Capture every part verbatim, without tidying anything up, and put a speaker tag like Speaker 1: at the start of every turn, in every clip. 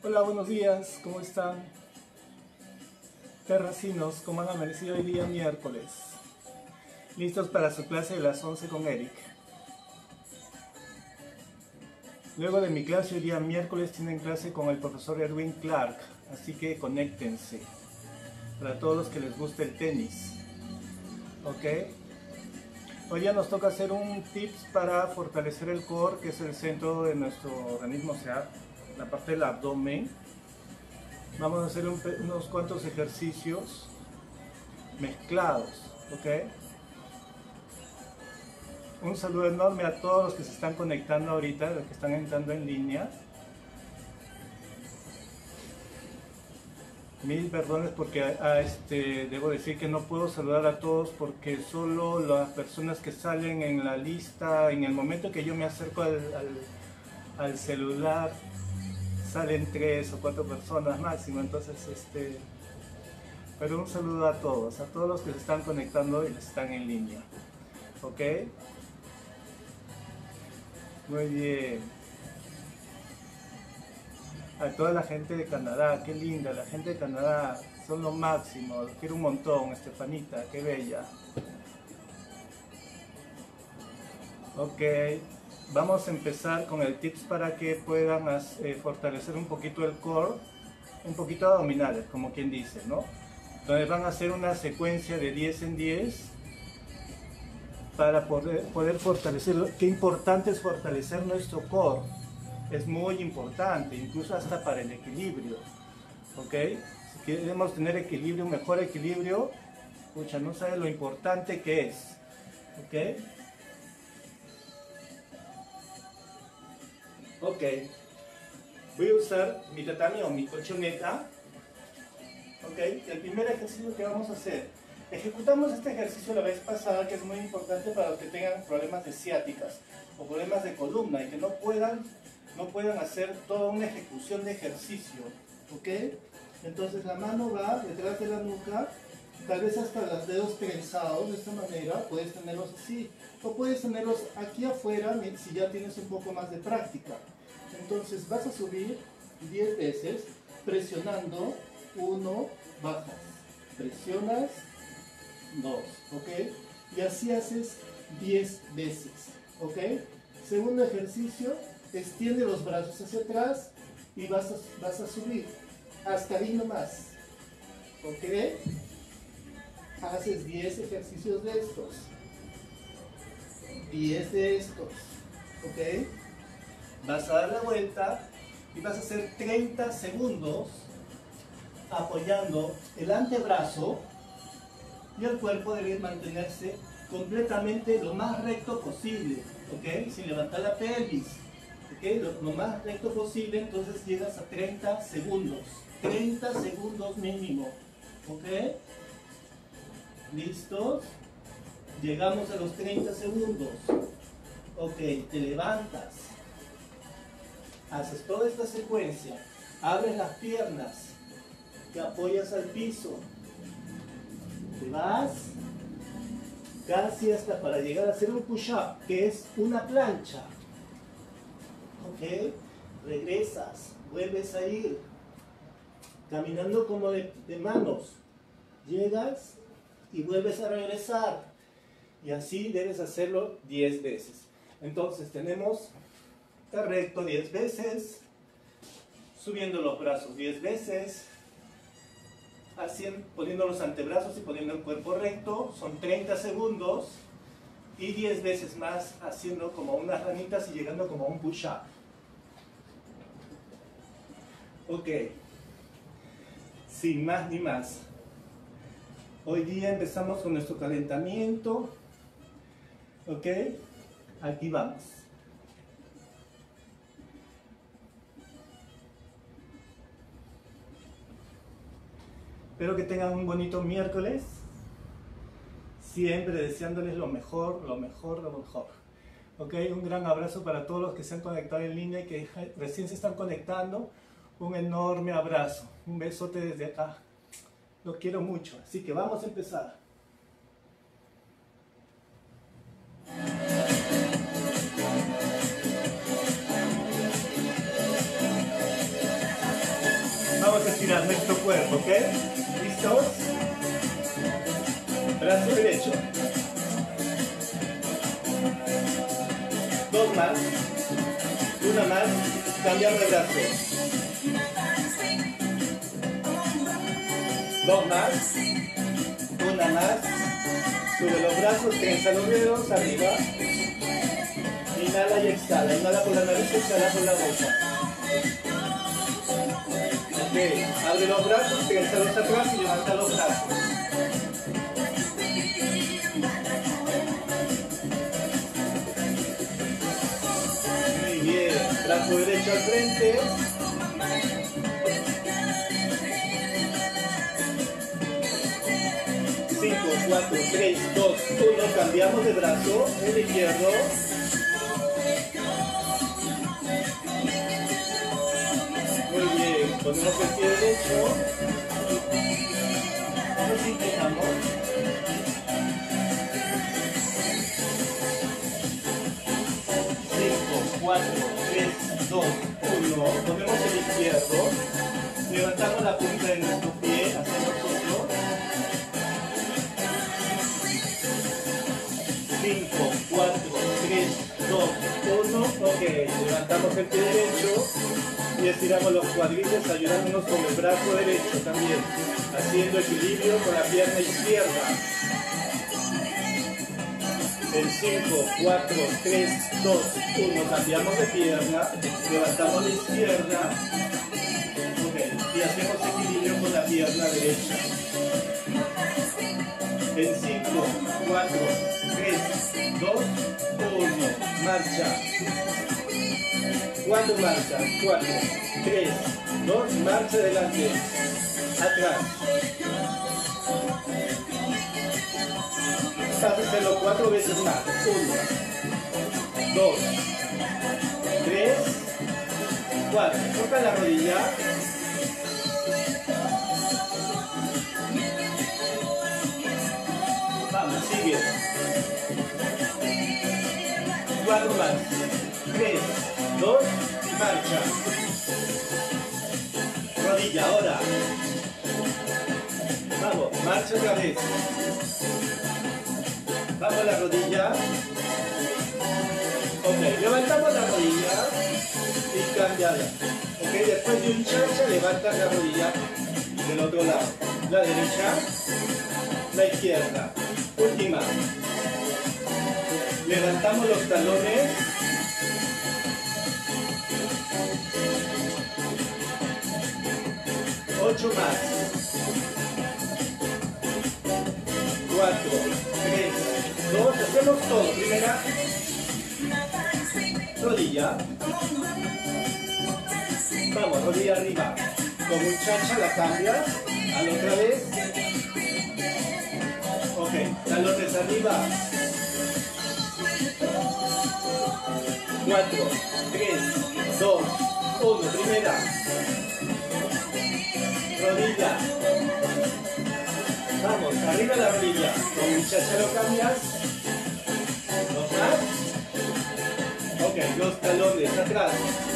Speaker 1: Hola, buenos días, ¿cómo están? Terracinos, ¿cómo han amanecido hoy día miércoles? ¿Listos para su clase de las once con Eric? Luego de mi clase hoy día miércoles tienen clase con el profesor Erwin Clark, así que conéctense. Para todos los que les guste el tenis. ¿Ok? Hoy día nos toca hacer un tips para fortalecer el core, que es el centro de nuestro organismo, o sea, la parte del abdomen. Vamos a hacer un, unos cuantos ejercicios mezclados, ¿ok? Un saludo enorme a todos los que se están conectando ahorita, los que están entrando en línea. Mil perdones porque a este, debo decir que no puedo saludar a todos porque solo las personas que salen en la lista, en el momento que yo me acerco al, al, al celular, salen tres o cuatro personas máximo. Entonces, este, pero un saludo a todos, a todos los que se están conectando y están en línea. ¿Ok? Muy bien. A toda la gente de Canadá, qué linda, la gente de Canadá, son lo máximo, los quiero un montón, Estefanita, qué bella. Ok, vamos a empezar con el tips para que puedan eh, fortalecer un poquito el core, un poquito abdominales, como quien dice, ¿no? Entonces van a hacer una secuencia de diez en diez para poder, poder fortalecerlo. Qué importante es fortalecer nuestro core. Es muy importante, incluso hasta para el equilibrio, ¿ok? Si queremos tener equilibrio, un mejor equilibrio, pucha, no sabe lo importante que es, ¿ok? Ok, voy a usar mi tatami o mi colchoneta, ¿ok? El primer ejercicio que vamos a hacer, ejecutamos este ejercicio la vez pasada, que es muy importante para los que tengan problemas de ciáticas o problemas de columna y que no puedan no puedan hacer toda una ejecución de ejercicio, ¿ok? Entonces la mano va detrás de la nuca, tal vez hasta los dedos trenzados de esta manera, puedes tenerlos así, o puedes tenerlos aquí afuera si ya tienes un poco más de práctica. Entonces vas a subir diez veces, presionando, uno, bajas, presionas, dos, ¿ok? Y así haces diez veces, ¿ok? Segundo ejercicio, extiende los brazos hacia atrás y vas a, vas a subir hasta ahí nomás, ¿ok? Haces diez ejercicios de estos, diez de estos, ¿ok? Vas a dar la vuelta y vas a hacer treinta segundos apoyando el antebrazo y el cuerpo debe mantenerse completamente lo más recto posible, ¿ok? Sin levantar la pelvis. Okay, lo, lo más recto posible, entonces llegas a treinta segundos. treinta segundos mínimo. ¿Ok? ¿Listos? Llegamos a los treinta segundos. Ok, te levantas. Haces toda esta secuencia. Abres las piernas. Te apoyas al piso. Te vas casi hasta para llegar a hacer un push-up, que es una plancha. Ok, regresas, vuelves a ir, caminando como de, de manos, llegas y vuelves a regresar, y así debes hacerlo diez veces. Entonces tenemos el recto diez veces, subiendo los brazos diez veces, haciendo, poniendo los antebrazos y poniendo el cuerpo recto, son treinta segundos, y diez veces más haciendo como unas ranitas y llegando como a un push-up. Ok, sin más ni más. Hoy día empezamos con nuestro calentamiento. Ok, aquí vamos. Espero que tengan un bonito miércoles. Siempre deseándoles lo mejor, lo mejor, lo mejor. Ok, un gran abrazo para todos los que se han conectado en línea y que recién se están conectando. Un enorme abrazo, un besote desde acá. Los quiero mucho, así que vamos a empezar. vamos a estirar nuestro cuerpo, ¿ok? ¿Listos? Brazo derecho. Dos más. Una más. Cambiamos de brazo. Dos más. Una más. Sube los brazos, trenza los dedos, arriba. Inhala y exhala. Inhala por la nariz, exhala por la boca. Ok. Abre los brazos, trenzalos atrás y levanta los brazos. Muy bien. Brazo derecho al frente. cinco, cuatro, tres, dos, uno. Cambiamos de brazo. El izquierdo. Muy bien. Ponemos el pie derecho. Nos inclinamos. cinco, cuatro, tres, dos, uno. Ponemos el izquierdo. Levantamos la punta de nuestro pie hacia nosotros. cinco, cuatro, tres, dos, uno. Ok. Levantamos el pie derecho. Y estiramos los cuadriles ayudándonos con el brazo derecho también, haciendo equilibrio con la pierna izquierda. En cinco, cuatro, tres, dos, uno, cambiamos de pierna, levantamos la izquierda, okay, y hacemos equilibrio con la pierna derecha. En cinco, cuatro, tres, dos, uno, marcha. Cuatro marchas, cuatro, tres, dos, marcha adelante, atrás. Vas a hacerlo cuatro veces más. Uno, dos, tres, cuatro. Toca la rodilla. Vamos, sigue. Cuatro más. Tres, dos, marcha. Rodilla, ahora. Vamos, marcha otra vez. Vamos a la rodilla. Ok, levantamos la rodilla y cambiala. Ok, después de un cha-cha, levantas la rodilla del otro lado. La derecha, la izquierda. Última. Levantamos los talones. Ocho más. Cuatro, tres, dos, hacemos todo. Primera, rodilla. Vamos, rodilla arriba. Con un cha-cha la cambias. A la otra vez. Ok, talones arriba. Cuatro, tres, dos, uno. Primera. Rodilla. Vamos, arriba la rodilla. Con un cha-cha lo cambias. Dos más. Ok, los talones atrás.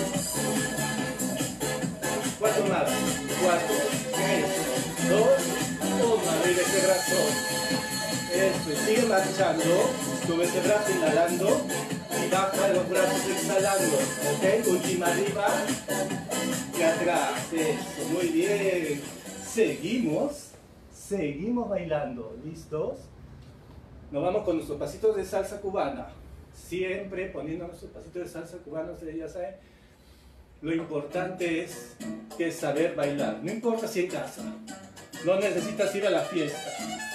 Speaker 1: Cuatro más. Cuatro, tres, dos, uno. Arriba ese brazo. Eso, sigue marchando. Sube ese brazo inhalando. Y baja los brazos exhalando. Ok, última arriba. Y atrás. Eso, muy bien. Seguimos. Seguimos bailando, ¿listos? Nos vamos con nuestros pasitos de salsa cubana. Siempre poniendo nuestros pasitos de salsa cubana, ustedes ya saben. Lo importante es que es saber bailar. No importa si en casa. No necesitas ir a la fiesta.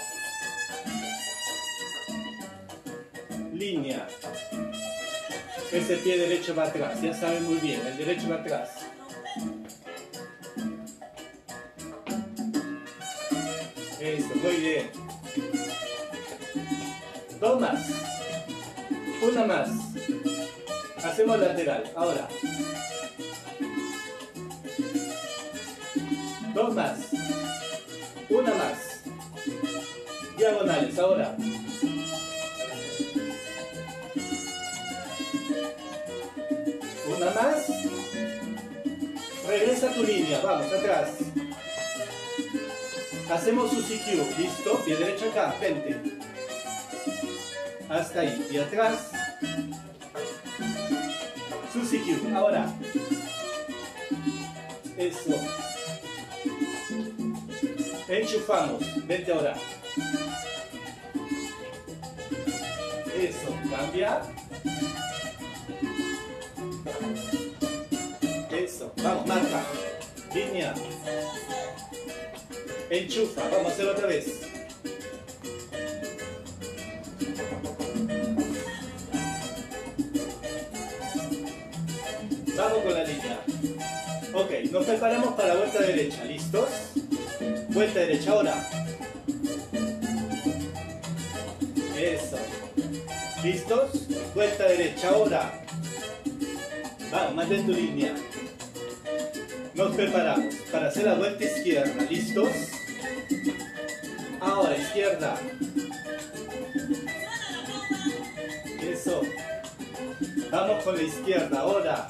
Speaker 1: Línea. Ese pie derecho va atrás, ya saben muy bien. El derecho va atrás. Eso, muy bien. Dos más. Una más. Hacemos lateral. Ahora. Dos más. Una más. Diagonales. Ahora. Una más. Regresa a tu línea. Vamos, atrás. Hacemos Suzy Q, listo, pie derecho acá, frente. Hasta ahí, y atrás. Suzy Q, ahora. Eso. Enchufamos, vente ahora. Eso, cambia. Eso, vamos, marca. Línea. Enchufa, vamos a hacerlo otra vez. Vamos con la línea. Ok, nos preparamos para la vuelta derecha, ¿listos? Vuelta derecha ahora. Eso. ¿Listos? Vuelta derecha ahora. Vamos, mantén tu línea. Nos preparamos para hacer la vuelta izquierda, ¿listos? Ahora, izquierda. Eso. Vamos con la izquierda, ahora.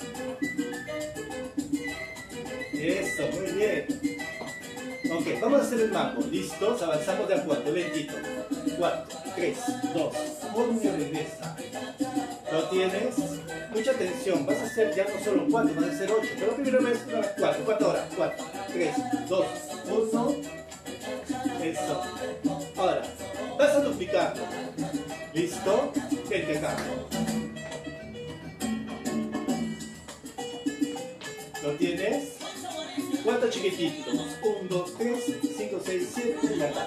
Speaker 1: Eso, muy bien. Ok, vamos a hacer el mambo, ¿listos? Avanzamos de a cuatro, lentito. cuatro, tres, dos, uno y regresa. ¿Lo tienes? Mucha atención, vas a hacer ya no solo cuatro, vas a hacer ocho. Pero primero ves cuatro, cuatro horas. cuatro, tres, dos, uno. Eso. Ahora, vas a duplicar. ¿Listo? Vente acá. ¿Lo tienes? Cuatro chiquititos. uno, dos, tres, cinco, seis, siete y acá.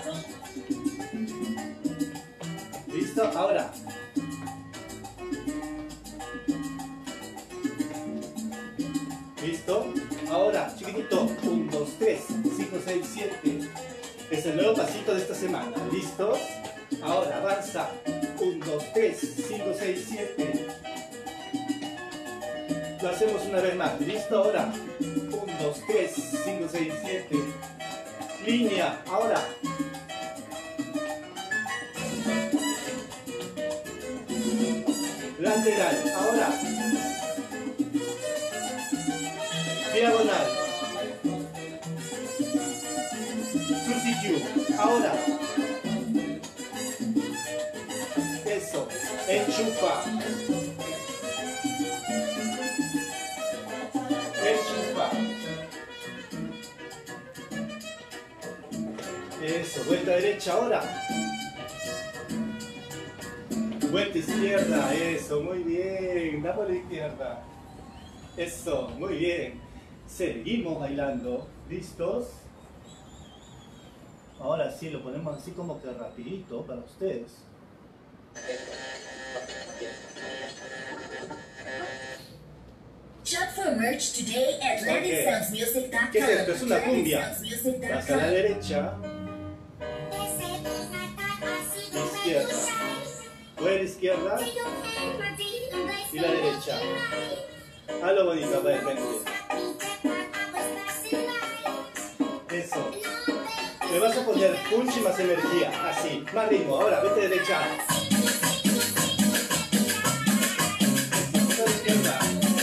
Speaker 1: ¿Listo? Ahora. ¿Listo? Ahora, chiquitito. uno, dos, tres, cinco, seis, siete. Es el nuevo pasito de esta semana. ¿Listo? Ahora, avanza. uno, dos, tres, cinco, seis, siete. Lo hacemos una vez más. ¿Listo? Ahora. uno, dos, tres, cinco, seis, siete. Línea. Ahora. Lateral. Ahora. Diagonal. Suzy Q. Ahora. Eso. Enchufa. Enchufa. Eso. Vuelta derecha ahora. Vuelta izquierda. Eso. Muy bien. Damos la izquierda. Eso. Muy bien. Seguimos bailando. ¿Listos? Ahora sí, lo ponemos así como que rapidito para ustedes.
Speaker 2: Shop for merch today at
Speaker 1: Okay.
Speaker 2: Latin Sounds Music dot com.
Speaker 1: ¿Qué es esto? Es una cumbia. Vas a la derecha. Izquierda. Voy a la izquierda y la derecha. A lo bonito, a ver, vente. Eso. Le vas a poner punch y más energía. Así. Más ritmo. Ahora, vete derecha. Eso. A la izquierda.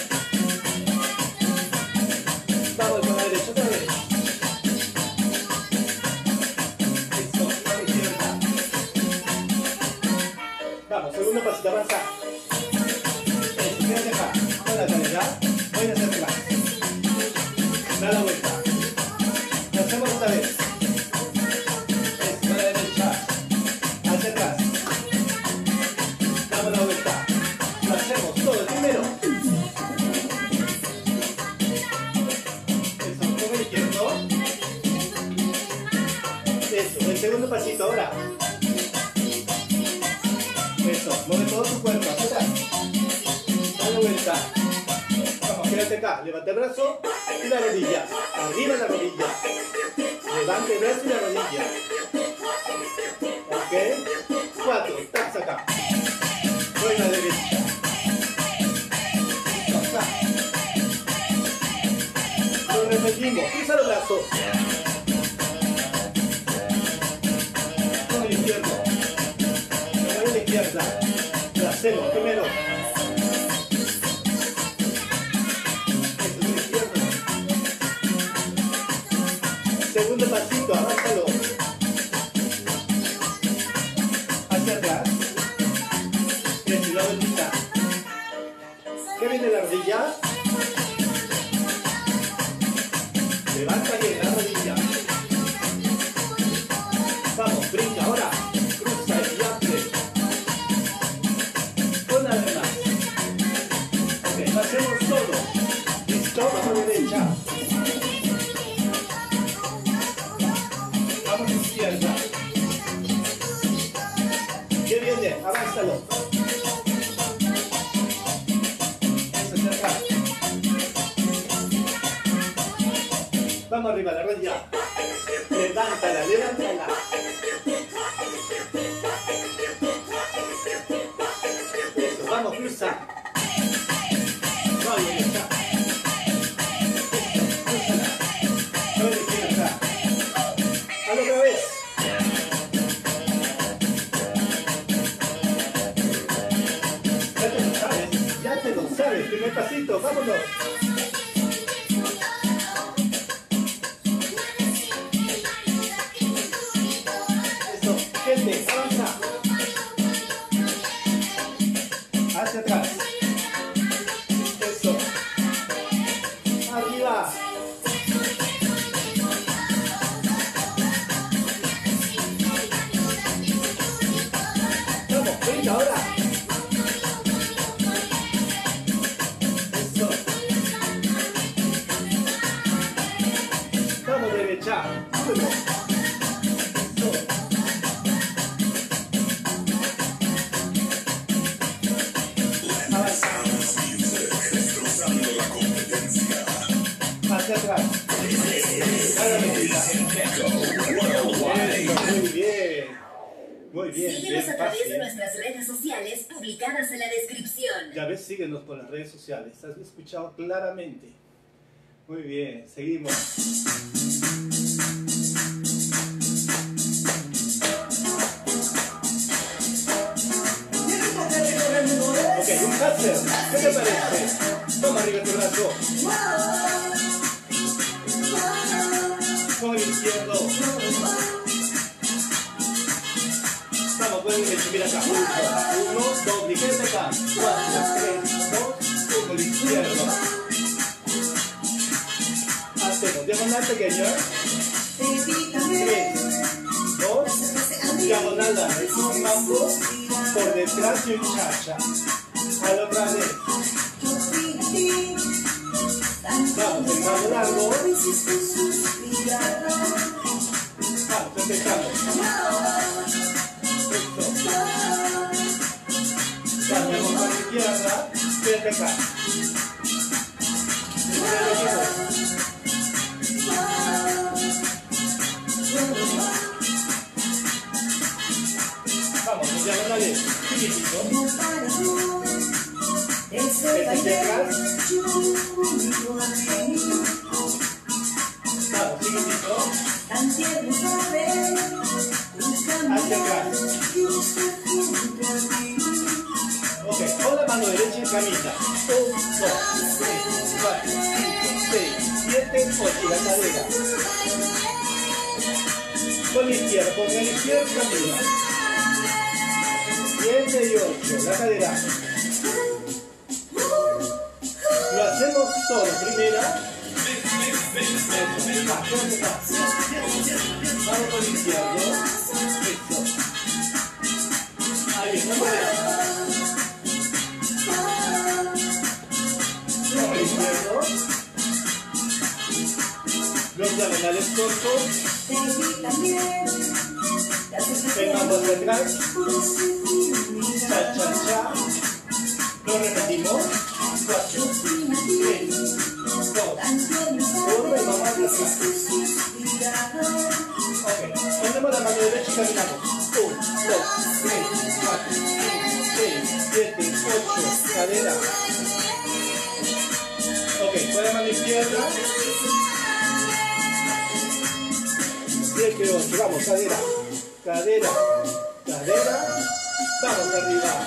Speaker 1: Vamos con la derecha otra vez. Eso. A la izquierda. Vamos, segundo pasito, avanza. Eso, quédate acá. Con la cadera. Voy a hacer atrás. Da la vuelta. Lo hacemos otra vez. Eso, a la derecha. Hacia atrás. Damos la vuelta. Lo hacemos todo primero. Eso, con el izquierdo. Eso, el segundo pasito ahora. Eso, mueve todo tu cuerpo, hacia atrás. Da la vuelta. Vamos, quédate acá. Levanta el brazo y la rodilla. Arriba la rodilla. Levanta el brazo y la rodilla. Ok. Cuatro. Taps acá. Voy a la derecha. Listo, acá. Lo repetimos. Cruza los brazos. Con el izquierdo. Con la izquierda. Lo hacemos primero. Segundo pasito, avánzalo. rodilla. Levanta bien la rodilla. Vamos, brinca ahora. Cruza y abre. Una vez más. Ok, lo hacemos todo. Listo, mano derecha. Vamos izquierda. ¿Qué viene? Avánzalo. Eso es acá. Vamos arriba, la rodilla. Levántala, levántala. Eso, vamos, cruza. Vamos, derecha. Eso, cruzala. Vamos, izquierda. Hazlo otra vez. Ya te lo sabes, ya te lo sabes. Primer pasito, vámonos. Eso, gente, avanza. Hacia atrás. Eso. Arriba. Vamos, venga ahora. Eso. Vamos derecha. Súbelo. Eso. Avanza. Hacia atrás. Cada metida. Muy bien. Muy bien.
Speaker 2: Síguenos
Speaker 1: Bien
Speaker 2: a través de
Speaker 1: fácil.
Speaker 2: nuestras redes sociales publicadas en la descripción.
Speaker 1: Ya ves, síguenos por las redes sociales. Has escuchado claramente. Muy bien, seguimos. Ok, un háster. ¿Qué te parece? Toma arriba tu brazo. Con el izquierdo. Vamos, pueden recibir acá. Uno, uno, dos, ligeramente acá. Cuatro, tres, dos, uno, el izquierdo. Hacemos diagonal pequeña. Tres, dos, diagonal larga. Es un mambo por detrás y un cha-cha. A la otra vez. Vamos, el mambo largo. Vamos, empezamos. Esto. Cambiamos a la izquierda. Vete acá. Vamos, nos diagonales. Chiquitito. Vete hacia atrás. Vamos, chiquitito. Hacia atrás. Ok, con la mano derecha y camina. uno, dos, tres, cuatro, cinco, seis, siete, ocho. La cadera. Con la izquierda, con la izquierda camina. siete y ocho. La cadera. Lo hacemos solo. Primera. Eso. Va, fuerte, va. Vamos con el izquierdo. Eso. Ahí, no puede. Con el izquierdo. Los diagonales cortos. Pegamos hacia atrás. Cha, cha, cha. Lo repetimos. Cuatro, tres, dos, uno y vamos hacia atrás. Ok, ponemos la mano derecha y caminamos. uno, dos, tres, cuatro, cinco, seis, siete, ocho. Cadera. Ok, con la mano izquierda. siete, ocho. Vamos, cadera. Cadera. Cadera. Vamos arriba.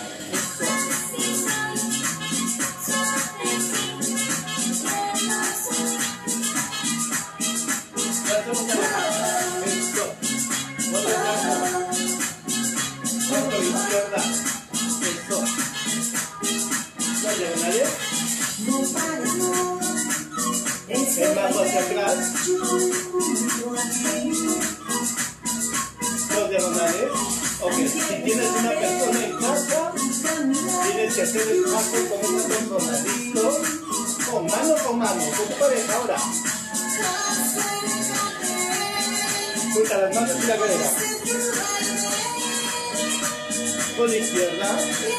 Speaker 1: Izquierda. Eso. No diagonales. El mambo hacia atrás. Dos diagonales. Ok, si tienes una persona en casa, tienes que hacer el paso con esa persona. ¿Listo? Con mano con mano, con tu pareja ahora. Junta las manos y la cadera. Con la izquierda.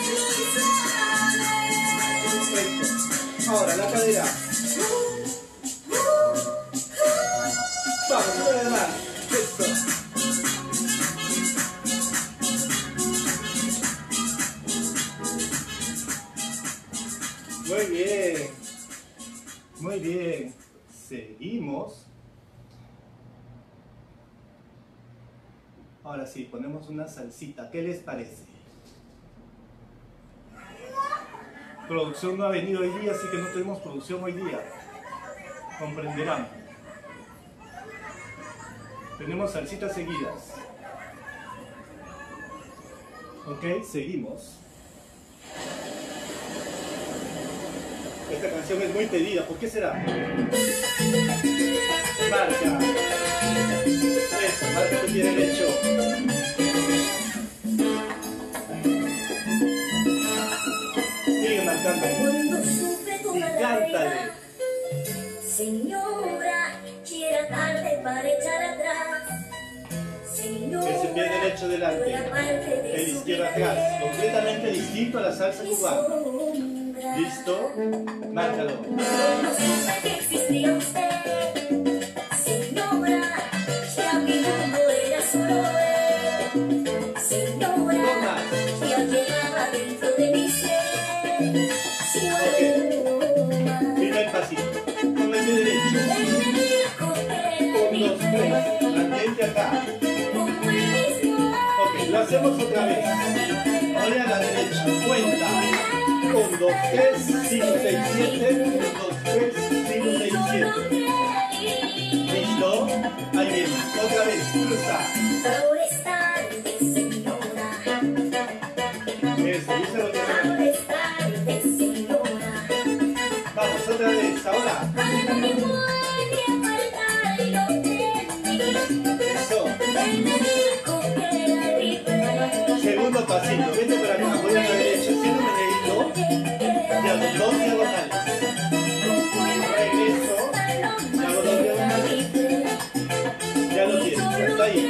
Speaker 1: Perfecto. Ahora la cadera. Vamos, una vez más. Esto. Muy bien. Muy bien. Seguimos. Ahora sí, ponemos una salsita. ¿Qué les parece? Producción no ha venido hoy día, así que no tenemos producción hoy día. Comprenderán. Tenemos salsitas seguidas. Ok, seguimos. Esta canción es muy pedida, ¿por qué será? Marca. Eso, marca tu pie derecho. Sigue marcando. Y cántale.
Speaker 2: Señora, ya era tarde para echar atrás. Señora,
Speaker 1: Ese pie derecho delante, el izquierdo atrás, completamente distinto a la salsa cubana. ¿Listo? Márcalo.
Speaker 2: no supe que existía usted. Señora, ya mi mundo era solo él. Señora, ya llegaba dentro de mi ser. Su aroma.
Speaker 1: Primer pasito. Con el pie derecho. Un, dos, tres. Mantente acá. Ok, lo hacemos otra vez. Ahora a la derecha. Cuenta. uno, dos, tres, cinco, seis, siete. uno, dos, tres, cinco, seis, siete. ¿Listo? Ahí viene. Otra vez. Cruza.
Speaker 2: Ahora es tarde, señora.
Speaker 1: Eso, díselo otra vez.
Speaker 2: Ahora es tarde, señora.
Speaker 1: Vamos, otra vez. Ahora.
Speaker 2: Para mi muerte apartarlo de mí.
Speaker 1: Eso.
Speaker 2: Él me dijo que era libre.
Speaker 1: Segundo pasito. Vete por acá. Voy a la derecha. Haciendo un meneíto. Y hago dos diagonales. Regreso. Y hago dos diagonales. Ya lo tienes. Ya está ahí.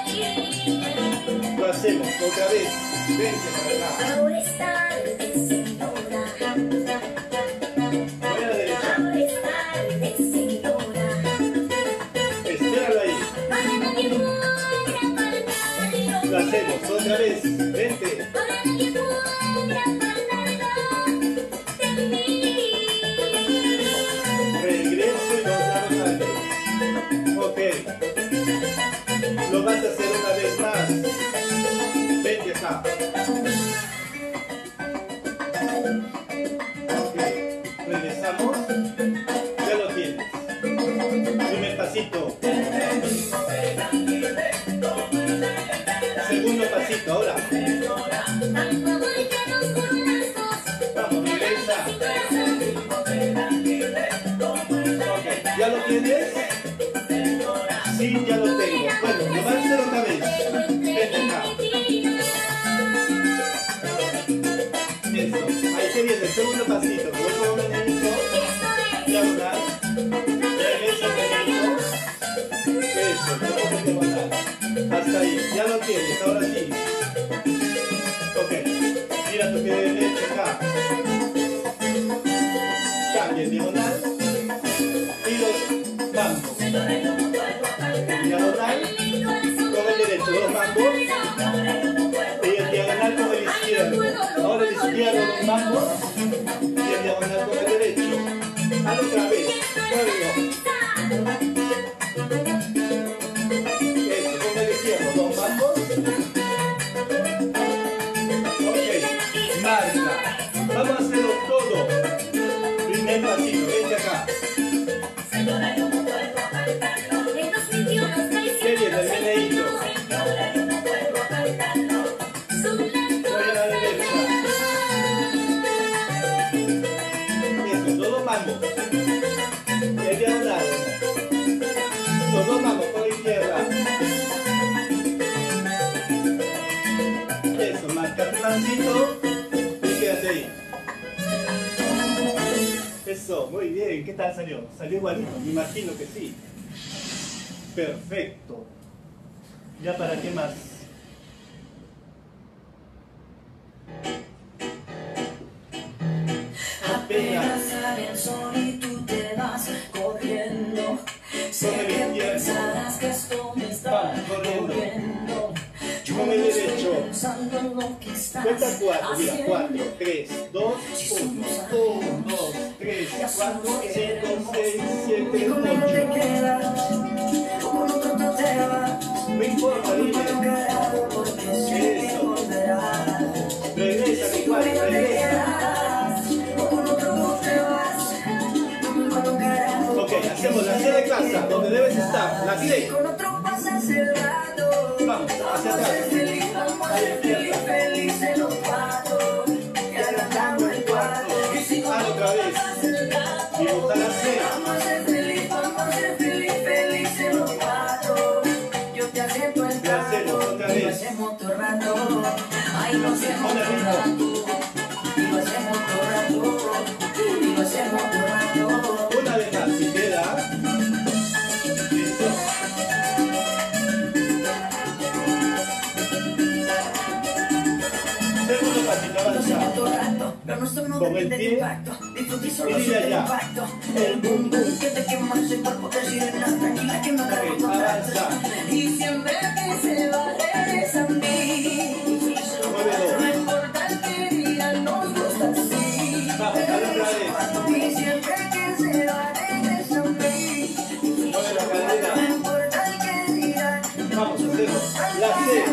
Speaker 1: Lo hacemos otra vez. Vente para acá.
Speaker 2: Ahora es tarde, señora.
Speaker 1: Voy a la derecha.
Speaker 2: Ahora es tarde, señora.
Speaker 1: Espéralo ahí.
Speaker 2: Para nadie puede apartarlo.
Speaker 1: Lo hacemos otra vez. Vente.
Speaker 2: Para nadie puede apartarlo de mí.
Speaker 1: Regreso y dos diagonales. Ok. Lo vas a hacer una vez más. Vente acá. Ok. Regresamos. Ya lo tienes. Primer pasito. Segundo pasito. Ahora. Vamos, regresa. Ok. ¿Ya lo tienes? Sí, ya lo tengo. Bueno, lo vas a hacer otra vez. Vente acá. Eso. Ahí te viene el segundo pasito. Luego un meneíto. Diagonal. Regresa el meneíto. Eso. Luego un diagonal. Hasta ahí. Ya lo tienes. Ahora sí. Ok. Mira tu pie derecho acá. Cambia el diagonal. Y los mambos. El diagonal con el derecho. Dos mambos. Y el diagonal con el izquierdo. Ahora el izquierdo, los mambos. Y el diagonal con el derecho. Hazlo otra vez. Muévelo. Eso, con el izquierdo, dos mambos. Ok. Marca. Vamos a hacerlo todo. Primer pasito. Vente acá. ¿Qué viene? El meneíto. Voy a la derecha. Eso, todo mambo. El diagonal. Eso, muy bien. ¿Qué tal salió? ¿Salió igualito? Me imagino que sí. Perfecto. ¿Ya para qué más?
Speaker 2: Apenas sale el sol y tú te vas corriendo. Sé que pensarás que esto me está corriendo. Yo
Speaker 1: me derecho.
Speaker 2: Pensando en lo que estás
Speaker 1: Cuenta cuatro, mira,
Speaker 2: haciendo.
Speaker 1: cuatro, tres, dos, uno, uno, dos, tres, cuatro, cinco, seis, siete,
Speaker 2: Conmigo te
Speaker 1: ocho.
Speaker 2: quedas, o con otro tú te vas.
Speaker 1: No importa,
Speaker 2: Conmigo te
Speaker 1: dime.
Speaker 2: quedas, porque sé que
Speaker 1: Eso.
Speaker 2: volverás.
Speaker 1: Regresa, mi
Speaker 2: Conmigo
Speaker 1: cuadro,
Speaker 2: te
Speaker 1: regresa.
Speaker 2: quedas, o con otro tú te vas. Conmigo te quedas,
Speaker 1: Ok, hacemos la C de casa, donde debes estar. La C.
Speaker 2: con otro pasas el rato.
Speaker 1: Vamos, hacia
Speaker 2: Vamos a ser
Speaker 1: atrás.
Speaker 2: feliz, vamos a ser feliz, felices los cuatro. Y agrandamos el cuarto. Y si con
Speaker 1: Haz otra vez.
Speaker 2: pasas el rato.
Speaker 1: Dibuja la C.
Speaker 2: Vamos a ser feliz, vamos a ser feliz, felices los cuatro. Yo te asiento el
Speaker 1: Lo hacemos
Speaker 2: trato.
Speaker 1: otra
Speaker 2: Y lo
Speaker 1: vez.
Speaker 2: hacemos todo el rato. Ay, lo hacemos
Speaker 1: Hola,
Speaker 2: todo el rato. Y lo hacemos todo el rato. Y lo hacemos todo el rato.
Speaker 1: Una vez más, si queda. Listo. Segundo pasito,
Speaker 2: Lo
Speaker 1: avanza.
Speaker 2: hacemos todo el rato. Lo nuestro no
Speaker 1: Con el
Speaker 2: depende
Speaker 1: pie.
Speaker 2: de impacto. Disfruta y solo
Speaker 1: Y
Speaker 2: siente el
Speaker 1: allá.
Speaker 2: impacto. El boom boom que te quema ese cuerpo de sirena. Tranquila que no cargo
Speaker 1: Ok,
Speaker 2: con
Speaker 1: avanza.
Speaker 2: y siempre que se va regresa a mí.
Speaker 1: Muévelo.
Speaker 2: No importa el que digan, nos gusta así.
Speaker 1: Vamos, dale otra vez.
Speaker 2: Y siempre que se va regresa a mí.
Speaker 1: Mueve la cadera.
Speaker 2: No importa el que digan.
Speaker 1: Vamos, hacemos la C.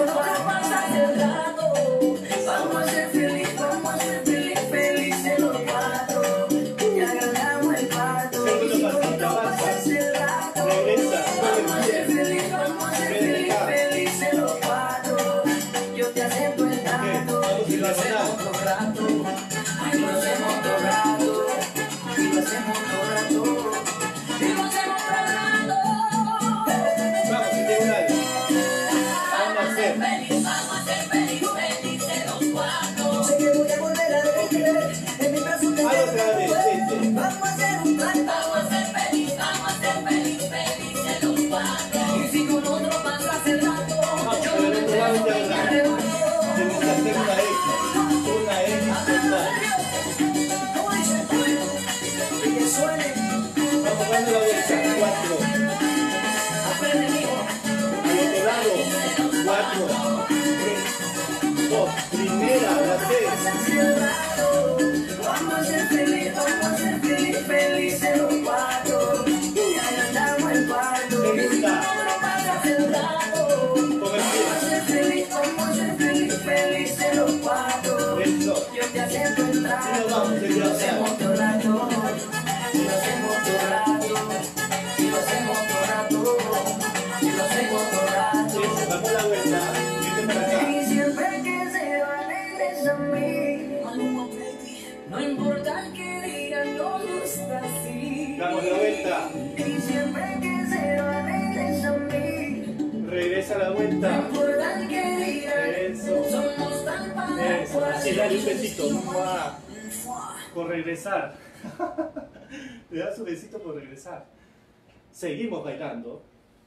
Speaker 2: Vamos a ser feliz, vamos a ser feliz, felices los cuatro. Y agrandamos el cuarto.
Speaker 1: Segundo
Speaker 2: Y
Speaker 1: pasito,
Speaker 2: cuando
Speaker 1: avanza.
Speaker 2: pasas el rato.
Speaker 1: Regresa,
Speaker 2: Vamos a
Speaker 1: mueve
Speaker 2: ser
Speaker 1: el pie.
Speaker 2: feliz, vamos a ser
Speaker 1: Ven
Speaker 2: feliz,
Speaker 1: acá.
Speaker 2: felices los cuatro. Yo te acepto el trato.
Speaker 1: vamos
Speaker 2: Y lo
Speaker 1: a
Speaker 2: hacemos
Speaker 1: ganar.
Speaker 2: todo rato. Ay, lo hacemos todo rato. Y lo hacemos todo rato. Y lo hacemos todo rato.
Speaker 1: Vamos, si tiene un aire. Vamos a hacer.
Speaker 2: Feliz, vamos a ser feliz, felices los cuatro. Sé que voy a volver a verte. En mi brazo te
Speaker 1: Haz otra vez, este.
Speaker 2: vamos a hacer un plan. Vamos a ser feliz, vamos a ser feliz, felices los cuatro. Y si con otro pasas el rato,
Speaker 1: Vamos,
Speaker 2: yo
Speaker 1: por el
Speaker 2: me
Speaker 1: otro lado
Speaker 2: entrego y me
Speaker 1: diagonal.
Speaker 2: arrebato.
Speaker 1: Tienes que hacer una X. Una X total.
Speaker 2: ¿Cómo dice? Y que suene.
Speaker 1: Vamos dando la vuelta. Cuatro.
Speaker 2: Aprende, mijo.
Speaker 1: Al otro lado. Cuatro. Tres. Dos. Primera, la C.
Speaker 2: Pasas el rato. Vamos a ser feliz, vamos a ser feliz, felices los cuatro. Y agrandamos el cuarto. Y si con otro pasas el rato.
Speaker 1: Con el
Speaker 2: Vamos a
Speaker 1: pie.
Speaker 2: ser feliz, vamos a ser feliz, felices los cuatro.
Speaker 1: Eso.
Speaker 2: Yo te acepto el
Speaker 1: Y nos
Speaker 2: trato.
Speaker 1: vamos,
Speaker 2: Y lo hacemos todo el rato. Y lo hacemos todo el rato. Y lo hacemos todo el rato. Y lo hacemos todo el rato.
Speaker 1: Eso, damos la vuelta. Vete para acá.
Speaker 2: Y siempre que se va regresa a mí. No importa el que digan, nos gusta así.
Speaker 1: Damos la vuelta.
Speaker 2: Y siempre que se va regresa a mí.
Speaker 1: Regresa la
Speaker 2: No
Speaker 1: vuelta.
Speaker 2: importa el que digan,
Speaker 1: Eso.
Speaker 2: somos tan para
Speaker 1: Eso. Así, dale un besito. ¡Mua! Por regresar. Le das un besito por regresar. Seguimos bailando.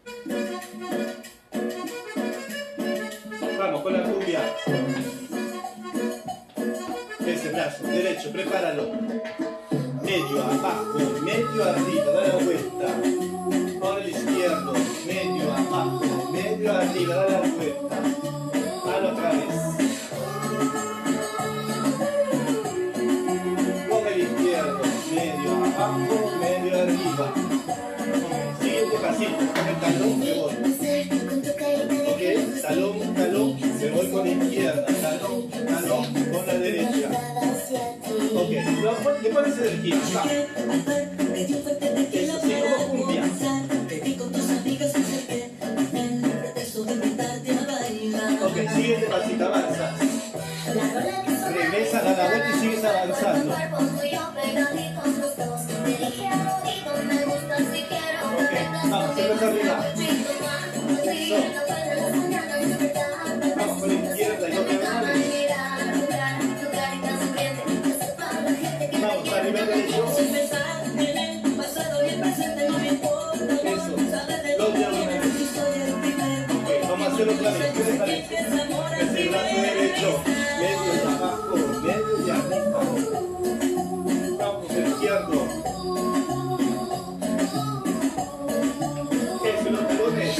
Speaker 1: Vamos con la cumbia. Ese brazo, derecho, prepáralo. Medio abajo, medio arriba, da la vuelta. Por el izquierdo, medio abajo, medio arriba, da la vuelta. Hazlo otra vez. Con el izquierdo, medio abajo, medio arriba. Siguiente pasito, con el talón me voy. Ok, talón, talón, me voy con la izquierda, talón, talón, con la derecha. Ok, lo- le pones energía, va. Eso, sí, como cumbia. Ok, siguiente pasito, avanza. Regresa, da la vuelta y sigues avanzando. Ok, vamos, siempre arriba. Eso. Vamos con la izquierda y no te vales. Vamos, arriba derecho. también. ¿Qué les parece? Desde el brazo derecho, medio y abajo, medio y arriba. Vamos, el izquierdo. Eso, los talones.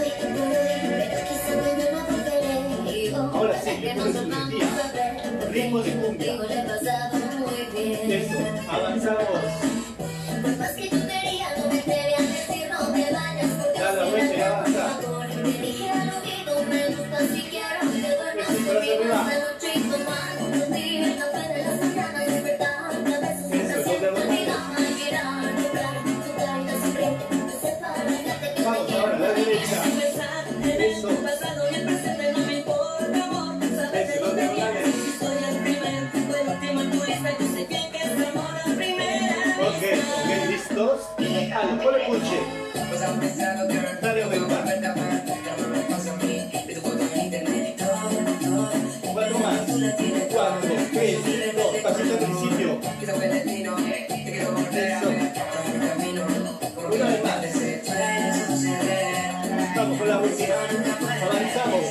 Speaker 1: Ahora sí, que pones energía. Ritmo de cumbia. Eso, avanzamos. Da la vuelta y avanza. Eso, para arriba. Eso, dos dedos más. Vamos ahora, la derecha. Eso. Eso, los diagonales. Ok, ok, listos. Dale, por el puche. Dale vuelta. Cuatro más. Cuatro, tres, dos. Pasito al principio. Eso. Una vez más. Vamos con la última. Avanzamos.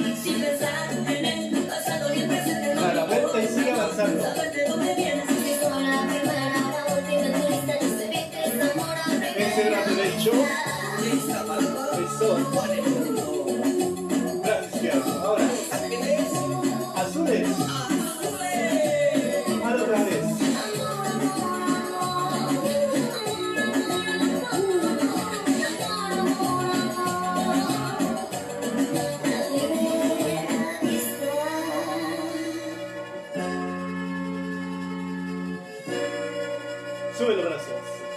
Speaker 1: A la vuelta y sigue avanzando. Ese brazo derecho. Eso. Brazo izquierdo. Ahora. Azules. Ahora otra vez. Sube los brazos.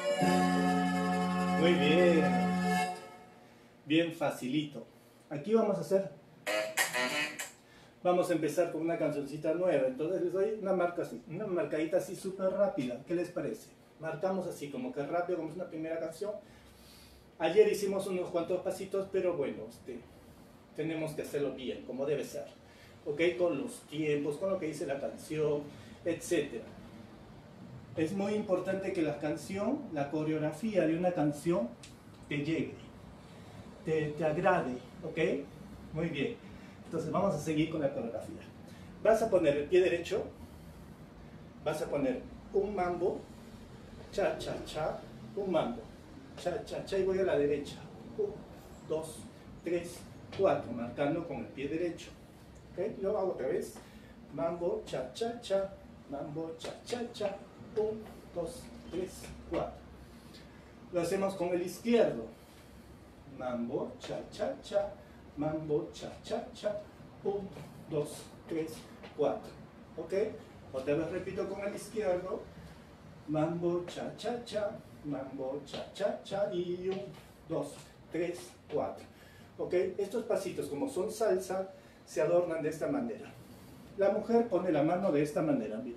Speaker 1: Muy bien. Bien facilito. Aquí vamos a hacer. Vamos a empezar con una cancioncita nueva. Entonces les doy una marca así, una marcadita así súper rápida. ¿Qué les parece? Marcamos así, como que rápido, como es una primera canción. Ayer hicimos unos cuantos pasitos, pero bueno, este, tenemos que hacerlo bien, como debe ser. ¿Ok? Con los tiempos, con lo que dice la canción, etcétera. Es muy importante que la canción, la coreografía de una canción te llegue, te, te agrade, ¿ok? Muy bien. Entonces vamos a seguir con la coreografía. Vas a poner el pie derecho, vas a poner un mambo, cha, cha, cha, un mambo, cha, cha, cha, y voy a la derecha. uno, dos, tres, cuatro, marcando con el pie derecho. ¿Ok? Lo hago otra vez. Mambo, cha, cha, cha, mambo, cha, cha, cha. uno, dos, tres, cuatro. Lo hacemos con el izquierdo. Mambo, cha, cha, cha. Mambo, cha, cha, cha. uno, dos, tres, cuatro. ¿Ok? Otra vez repito con el izquierdo. Mambo, cha, cha, cha. Mambo, cha, cha, cha. Y uno, dos, tres, cuatro. ¿Ok? Estos pasitos, como son salsa, se adornan de esta manera. La mujer pone la mano de esta manera, mira.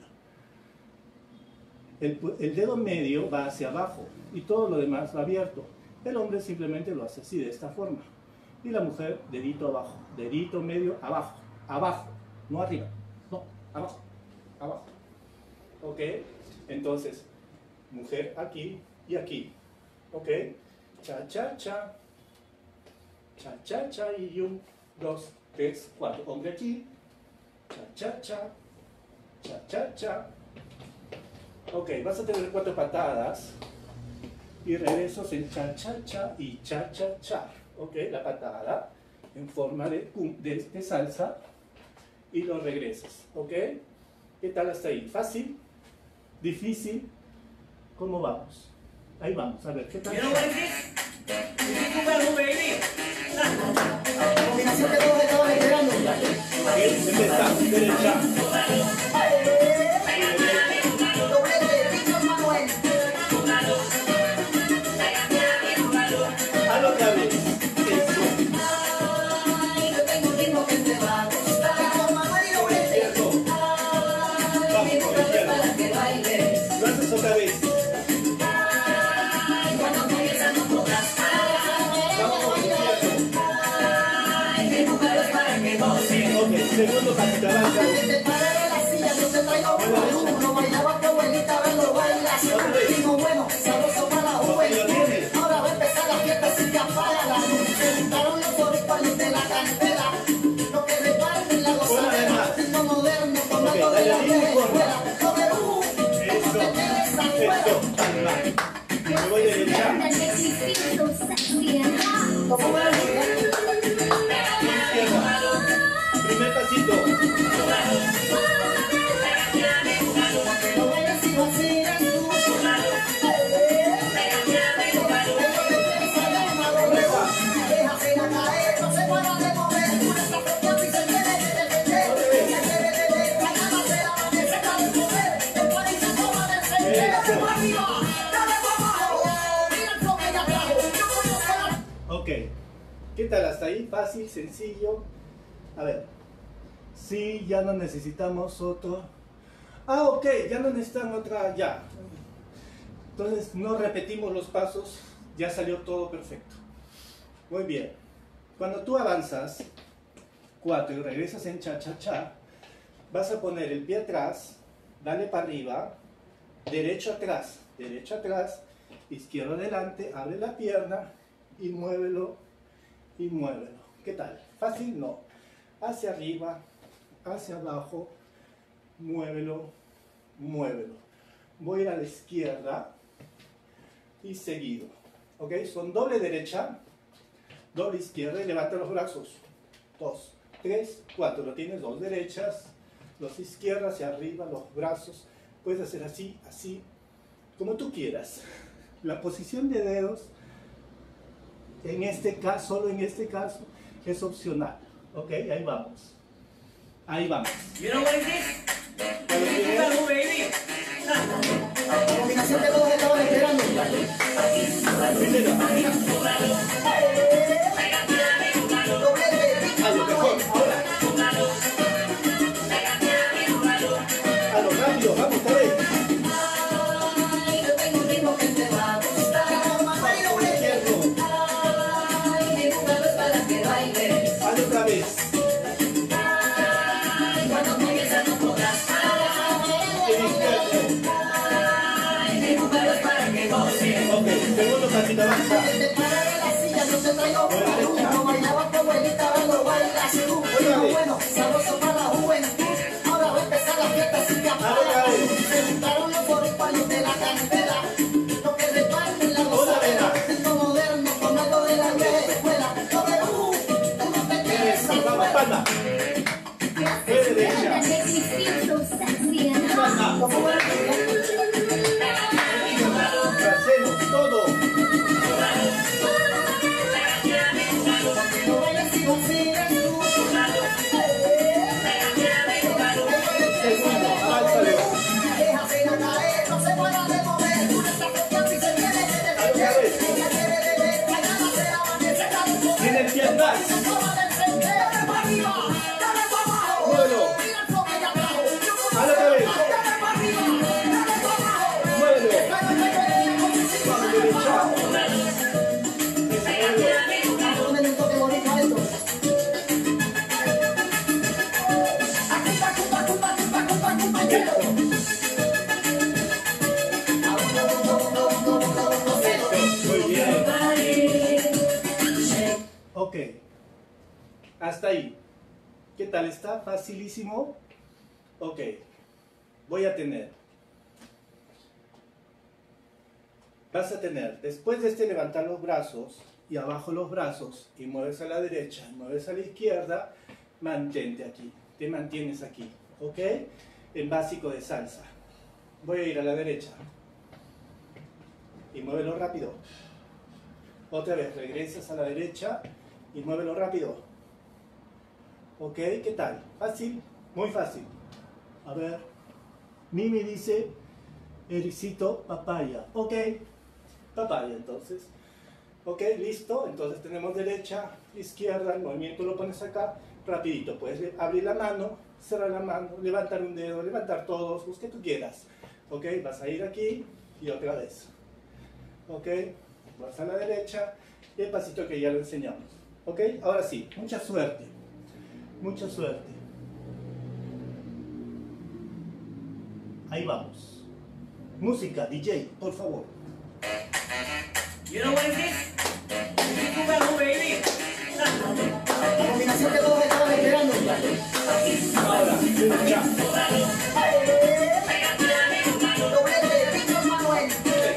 Speaker 1: El, el dedo medio va hacia abajo y todo lo demás va abierto. El hombre simplemente lo hace así, de esta forma. Y la mujer, dedito abajo, dedito medio abajo, abajo, no arriba, no, abajo, abajo. ¿Ok? Entonces, mujer aquí y aquí. ¿Ok? Cha, cha, cha. Cha, cha, cha. Y un, dos, tres, cuatro. Hombre aquí. Cha, cha, cha. Cha, cha, cha. Ok, vas a tener cuatro patadas y regresos en cha, cha, cha y cha, cha, cha. Ok, la patada en forma de, de, de salsa y los regresos. Ok, ¿qué tal hasta ahí? ¿Fácil? ¿Difícil? ¿Cómo vamos? Ahí vamos, a ver, ¿qué tal?
Speaker 2: Combinación de todos estaban esperando.
Speaker 1: Empezamos, derecha. Hazlo otra vez. Eso.
Speaker 2: Yo tengo un ritmo que te va a gustar. Mamá, y lo
Speaker 1: Izquierdo. Vamos, con izquierdo.
Speaker 2: para que bailes.
Speaker 1: Lo haces otra vez.
Speaker 2: Cuando comienzas no podrás parar.
Speaker 1: Vamos con izquierdo.
Speaker 2: Mi mujer es para que goces.
Speaker 1: Ok, segundo pasito, avanza.
Speaker 2: Te paras de la silla, yo te traigo uno. Uno bailaba tu abuelita, ven lo bailas. Ritmo bueno, sabroso para la juventud. Ahora va a empezar la fiesta, así que apaga la luz. Se juntaron los boricuas de la cantera.
Speaker 1: Ok. ¿Qué tal hasta ahí? Fácil, sencillo. A ver. Sí, ya no necesitamos otro. Ah, ok, ya no necesitan otra, ya. Entonces no repetimos los pasos, ya salió todo perfecto. Muy bien. Cuando tú avanzas cuatro y regresas en cha-cha-cha, vas a poner el pie atrás, dale para arriba, derecho atrás, derecho atrás, izquierdo adelante, abre la pierna y muévelo y muévelo. ¿Qué tal? ¿Fácil? No. Hacia arriba, hacia abajo, muévelo, muévelo. Voy a ir a la izquierda y seguido. ¿Ok? Son doble derecha, doble izquierda y levanta los brazos. Dos, tres, cuatro. Lo tienes dos derechas, dos izquierdas hacia arriba, los brazos. Puedes hacer así, así, como tú quieras. La posición de dedos, en este caso, solo en este caso, es opcional. ¿Ok? Ahí vamos. Ahí vamos.
Speaker 2: You know what it is?
Speaker 1: Bueno,
Speaker 2: baby.
Speaker 3: La combinación que todos estaban esperando.
Speaker 1: primero, a lo mejor, ahora. A lo rápido, vamos, a ver.
Speaker 3: Ay, yo tengo un ritmo que te va a gustar. Mamá y doble. Ay, mi mujer es para que baile.
Speaker 1: Hazlo otra vez.
Speaker 3: Ay, cuando comienzas no podrás parar.
Speaker 1: El izquierdo.
Speaker 3: Ay, mi mujer es para que goce.
Speaker 1: Ok, segundo pasito, avanza.
Speaker 3: Te para de la silla, no te traigo para luz. No bailaba tu abuelita, ahora lo bailas tú. Ritmo bueno, sabroso para la juventud. Ahora va a empezar la fiesta, así que apaga. Se juntaron los boricuas de la cantera. Lo que reparten la gozadera. Ritmo moderno con algo de la vieja escuela. W, tú no te quieres
Speaker 1: Vamos,
Speaker 3: afuera.
Speaker 1: palma. Fue derecha. Palma.
Speaker 3: Como el ritmo.
Speaker 1: Hacemos todo.
Speaker 3: No bailes si vacilas tú.
Speaker 1: Segundo, avánzale.
Speaker 3: Déjase la caer, no se pueda de mover. Una está confianza y se tiene que defender. Ella quiere beber, mañana será amanecer.
Speaker 1: Tiene el pie atrás. Muévelo. Hazlo otra vez. Muévelo. Vamos, derecha. Muy bien. Ok. Hasta ahí. ¿Qué tal está? Facilísimo. Ok. Voy a tener. Vas a tener, después de este levantar los brazos y abajo los brazos y mueves a la derecha, mueves a la izquierda, mantente aquí. Te mantienes aquí. ¿Ok? En básico de salsa. Voy a ir a la derecha. Y muévelo rápido. Otra vez, regresas a la derecha y muévelo rápido. ¿Ok? ¿Qué tal? ¿Fácil? Muy fácil. A ver. Mimi dice, Ericito, papaya. Ok. Papaya, entonces. Ok, listo. Entonces tenemos derecha, izquierda, el movimiento lo pones acá. Rapidito. Puedes abrir la mano, cerrar la mano, levantar un dedo, levantar todos, los que tú quieras. Ok, vas a ir aquí y otra vez. Ok, vas a la derecha y el pasito que ya lo enseñamos. Ok, ahora sí, mucha suerte. Mucha suerte. Ahí vamos. Música, D J, por favor.
Speaker 2: You know what it is? baby.
Speaker 3: La combinación que todos estaban esperando.
Speaker 1: Ahora, ya.
Speaker 3: Doblete, Víctor Manuel.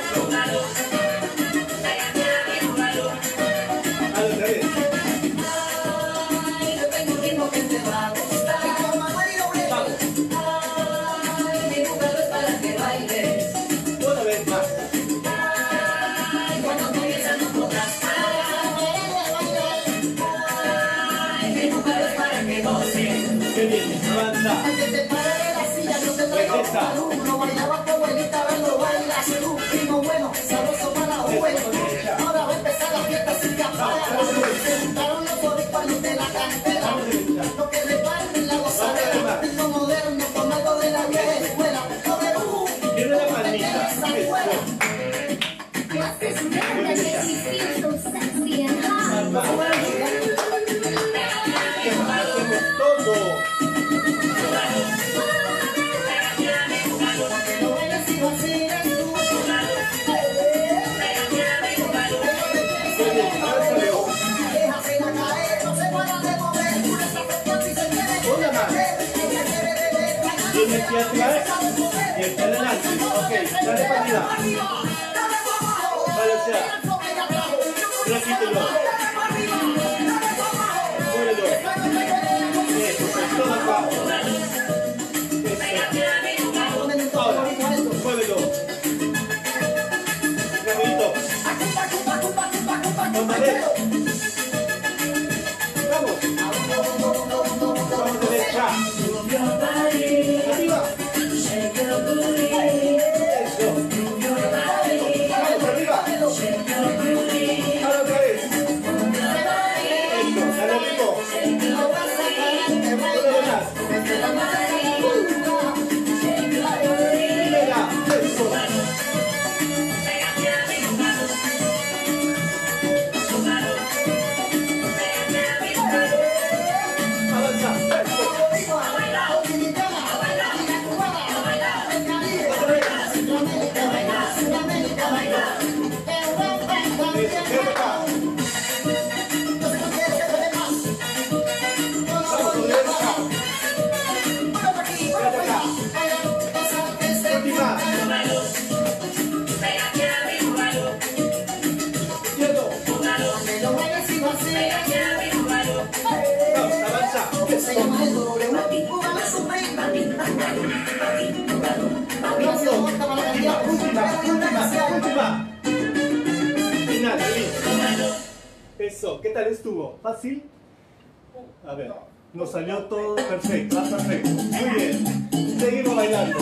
Speaker 1: A otra vez.
Speaker 3: Ay, yo tengo un ritmo que te va a gustar. Víctor Manuel y doblete.
Speaker 1: Vamos.
Speaker 3: Ay, mi mujer es para que bailes.
Speaker 1: Una vez más.
Speaker 3: Ay, cuando comienzas no
Speaker 1: hacia atrás y hacia adelante. Ok, dale para arriba. Balancea. Repítelo. Muévelo. Eso, todo acá. Eso. Ahora, muévelo. Rapidito. Otra vez. Vamos. Vamos derecha. Arriba. Eso. Vamos arriba. Ahora otra vez. Eso, dale ritmo. Muévelo más. Mira, eso. Avanza. Eso. Eso, ¿qué tal estuvo? ¿Fácil? A ver, nos salió todo perfecto, ah, perfecto. Muy bien, seguimos bailando.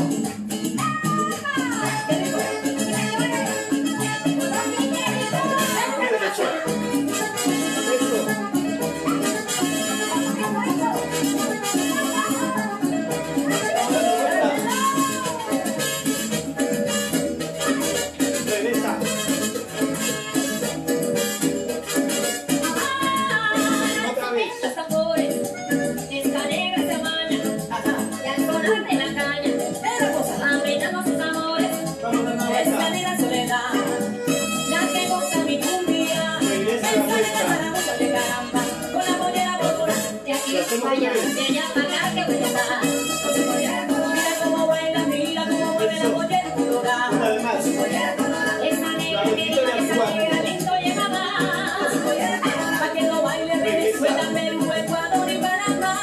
Speaker 4: Vaya, ella paga que voy a dar. No se puede mira cómo baila, mira cómo mueve la pollera colorada. Esa negra querida, esa negra lindo llega más. Pa' que lo baile Venezuela, Perú, Ecuador y Panamá.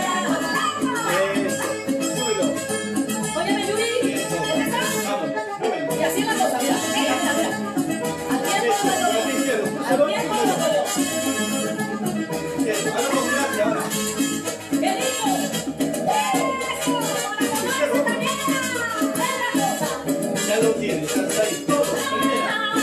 Speaker 4: Óyeme, Yuri, y así es la cosa, mira, mira, mira. Al tiempo lo doy. Al tiempo lo doy.
Speaker 1: Ahora. Ya lo tienes, hasta ahí, todo, primera.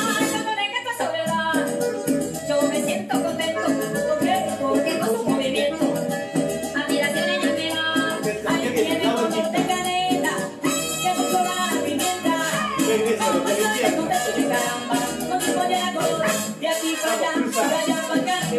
Speaker 4: Yo me siento contento, porque con su movimiento, admiración ella me da. Ahí tiene un montón de canela, que mucho la pimienta.
Speaker 1: Regresa, lo que le
Speaker 4: contento de caramba, con su pollera color, de aquí para allá, de allá para acá.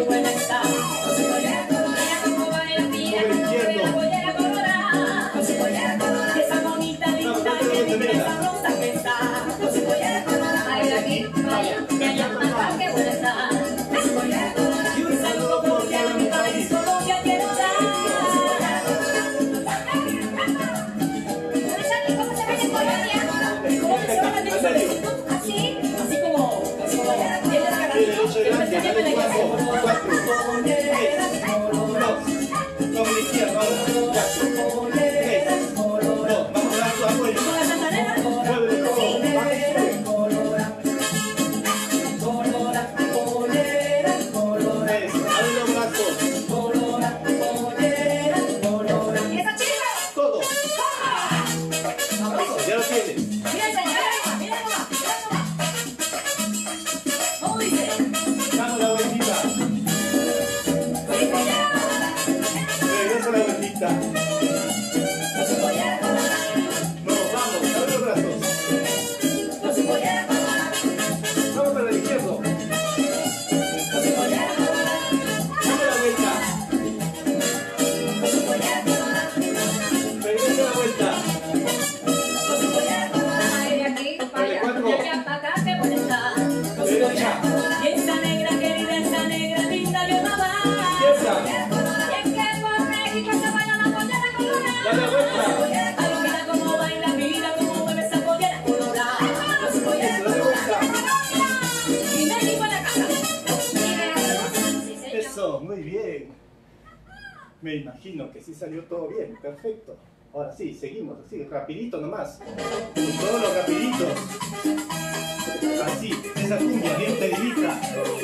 Speaker 1: salió? Muy bien. Me imagino que sí salió todo bien, perfecto. Ahora sí, seguimos así, rapidito nomás. Con todos los rapiditos. Así, esa cumbia bien pedidita.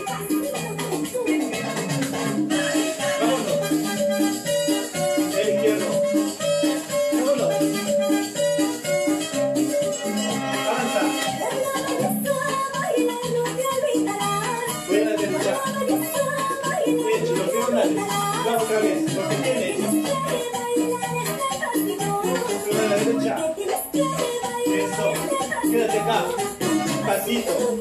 Speaker 1: Vámonos. El izquierdo. Vámonos. Avanza. Voy a la derecha. Bien, chicos, ¿qué onda? Vamos otra vez, lo que tienes. Voy a la derecha. Eso. Quédate acá. Pasito.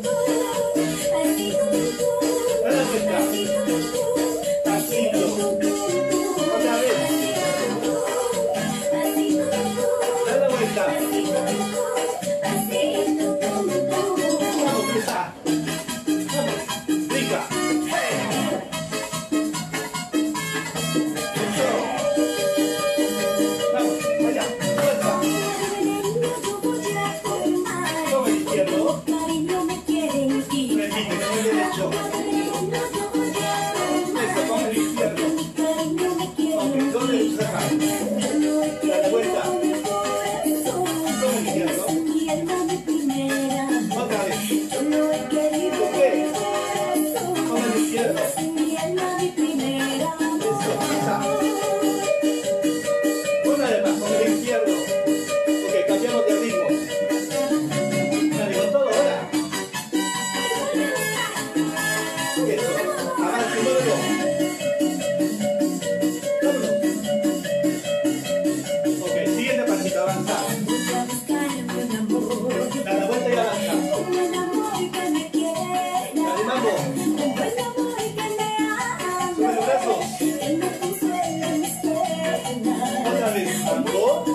Speaker 1: Quédate acá. Pasito. Otra vez. Da la vuelta. Vamos, presa. Vamos. Rica. Eso. Vamos, vaya. Fuerza. Toma el izquierdo. Repite, con el derecho. Eso, con el izquierdo. Ok, dos derechos acá. Dale vuelta. Con el izquierdo. Otra vez. Ok. Con el izquierdo. Eso, esa. Una vez más, con el izquierdo. Ok, cambiamos de ritmo. Dale, con todo ahora. Eso. Avance, muévelo. Vámonos. Ok, siguiente pasito, avanza. Da la vuelta y avanza. Dale, mambo. Sube los brazos. Otra vez, mambo.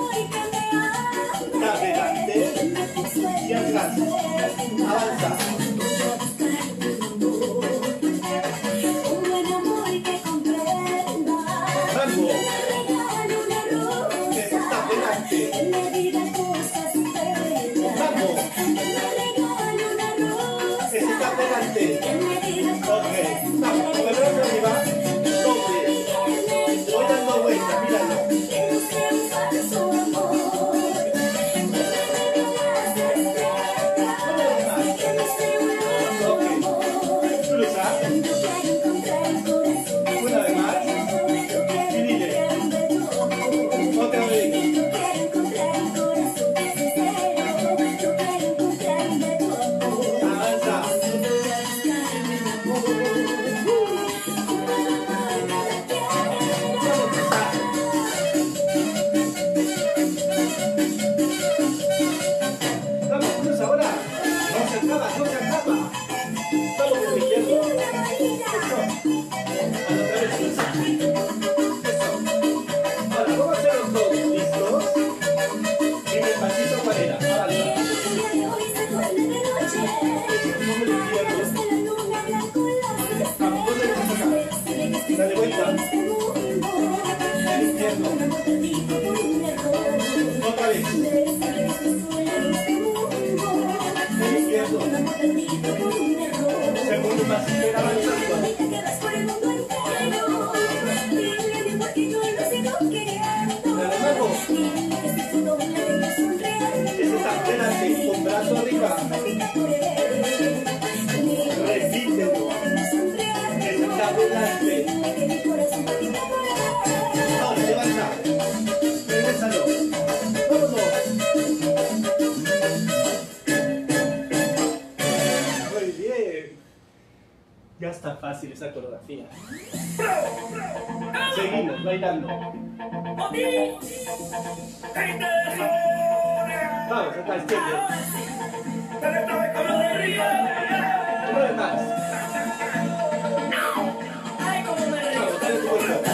Speaker 1: Adelante. Y atrás. Avanza. Mambo. Eso está adelante. Mambo. Eso está adelante. Ok. Vamos, con el brazo arriba. Doble. Voy dando vueltas, míralo. Cruza. Una vez más. Y dile. Otra vez. Avanza. Vamos, cruza. Vamos, cruza ahora. No se acaba, no se acaba. Vamos con el izquierdo. Eso. Otra vez cruza. Eso. Ahora, vamos a hacerlo todos. ¿Listos? Y despacito para ir. Avanza. Con el izquierdo. Vamos, dos derechos acá. Dale vuelta. El izquierdo. Otra vez. El izquierdo. Segundo pasito ir avanzando. Dale nuevo. Eso está adelante. Con brazo arriba. Repítelo. Eso está adelante. Ahora, levanta. Regrésalo. Vámonos. Muy bien. Ya está fácil esa coreografía. Seguimos bailando. Vamos, acá izquierda. Una vez más. Vamos, dale tu vuelta.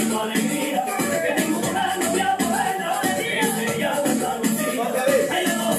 Speaker 1: Otra vez.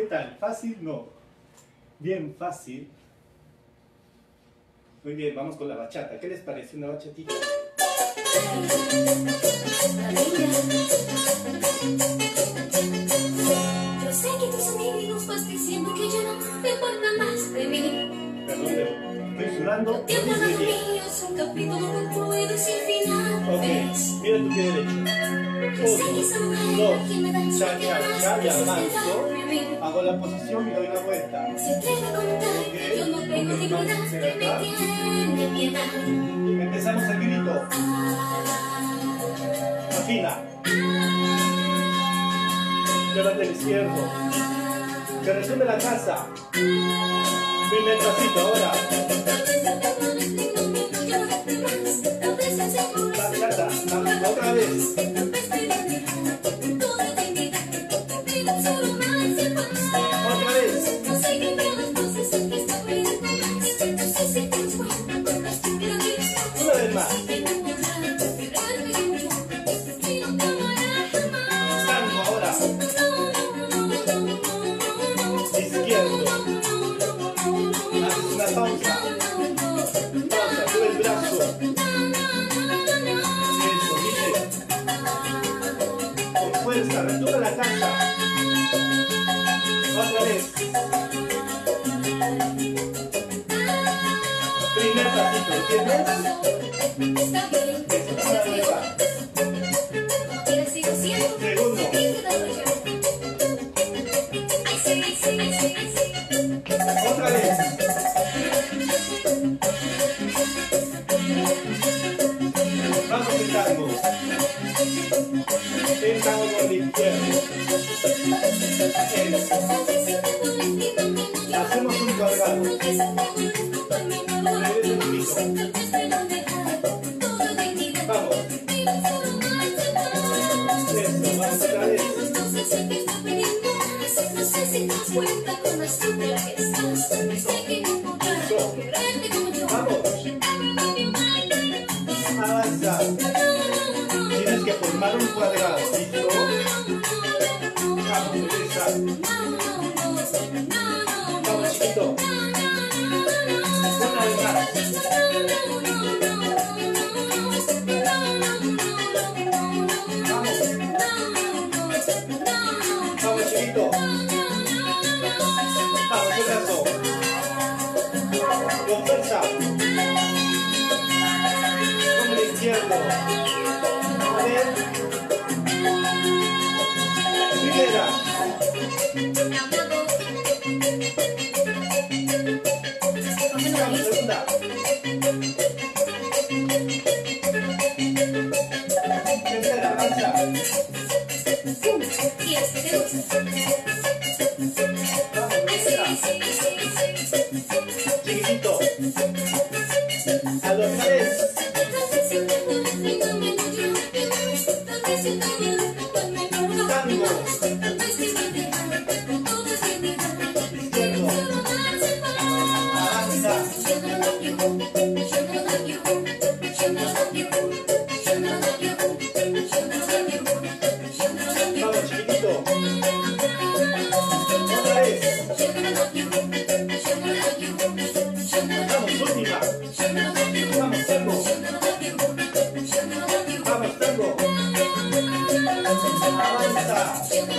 Speaker 1: ¿Qué tal? ¿Fácil? No. Bien fácil. Muy bien, vamos con la bachata. ¿Qué les parece una bachatita?
Speaker 4: Yo sé que tus amigos vas diciendo que ya no te importa más de mí.
Speaker 1: Perdón, pero estoy sudando.
Speaker 4: Tu tiempo no es mío, es un capítulo concluido sin final.
Speaker 1: Ok, mira tu pie derecho. Uno, dos, cha, cha, cha, y avanzo. Hago la posición y doy la vuelta.
Speaker 4: Se atreve a contar, yo no tengo dignidad, me tiene piedad.
Speaker 1: Empezamos el grito. Afina. Levanta el izquierdo. Se resume la casa. Primer pasito ahora. Bachata, otra vez. Otra vez. Una vez más. Tango ahora. Izquierdo. Haces una pausa. Pausa, sube el brazo. Eso, dice. Con fuerza, retoma la casa. Otra vez. Primer pasito, ¿entiendes? Eso, una vez más. Segundo. Otra vez. Vamos el tango. El tango con el izquierdo. Eso. Hacemos un cuadrado. Regresa un poquito. Vamos. Eso, vamos otra vez. Vamos. Avanza. Tienes que formar un cuadrado, ¿listo? Vamos, regresa. Vamos, chiquito. Una vez más. Vamos. Vamos, chiquito. Vamos, un brazo. Con fuerza. Con el izquierdo. A ver. Primera. Vamos, segunda. Tercera, avanza. Vamos, tercera. Chiquitito. A los tres. Tango. Izquierdo. Avanza. Vamos, chiquitito. Otra vez. Vamos, última. Vamos, tango. Vamos, tango. Avanza.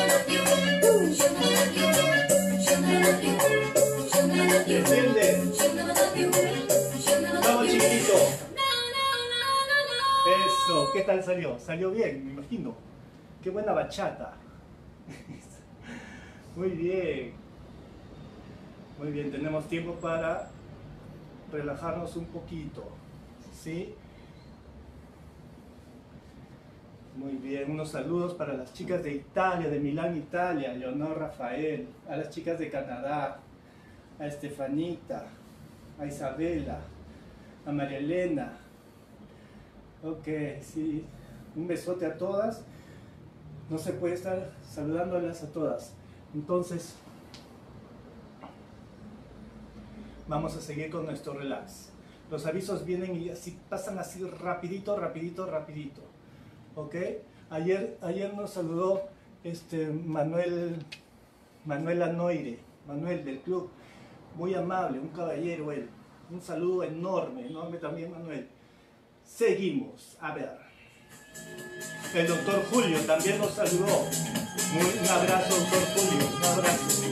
Speaker 1: Entiende. Vamos, chiquitito. Eso, ¿qué tal salió? Salió bien, me imagino. Qué buena bachata. Muy bien. Muy bien, tenemos tiempo para relajarnos un poquito. ¿Sí? Muy bien, unos saludos para las chicas de Italia, de Milán, Italia, Leonor, Rafael, a las chicas de Canadá, a Estefanita, a Isabela, a María Elena. Ok, sí, un besote a todas. No se puede estar saludándolas a todas. Entonces, vamos a seguir con nuestro relax. Los avisos vienen y así pasan así rapidito, rapidito, rapidito. ¿Ok? Ayer, ayer nos saludó este Manuel, Manuel Anoire, Manuel del club, muy amable, un caballero él. Un saludo enorme, enorme también Manuel. Seguimos, a ver. El doctor Julio también nos saludó. Muy, un abrazo, doctor Julio, un abrazo.